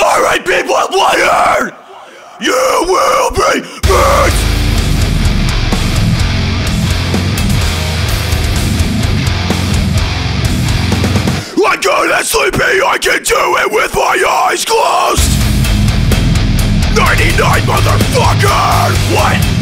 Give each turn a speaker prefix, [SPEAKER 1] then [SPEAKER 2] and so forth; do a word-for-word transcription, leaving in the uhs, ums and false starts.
[SPEAKER 1] Alright people, wired! You will be burnt! I'm good at sleepy, I can do it with my eyes closed! ninety-nine motherfucker! What?